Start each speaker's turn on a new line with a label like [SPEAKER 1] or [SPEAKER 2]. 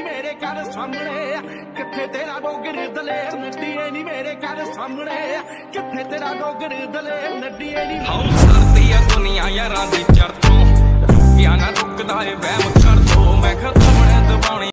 [SPEAKER 1] मेरे घर सामने किथे तेरा डोगर दलेर नड्डीए नी मेरे घर सामने किथे तेरा डोगर दलेर नड्डीए नी। हम सरदी दुनिया यारां दी चर्चों रुकिया ना रुकदा ए वहम